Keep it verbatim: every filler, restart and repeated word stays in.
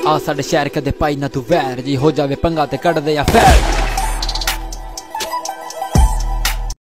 ਆ ਸਾਡੇ ਸ਼ਹਿਰ ਕਦੇ ਪਾਈ ਨਾ ਤੂੰ ਵੈਰ ਜੀ ਹੋ ਜਾਵੇ ਪੰਗਾ ਤੇ ਕੱਢਦੇ ਆ ਫੈਰ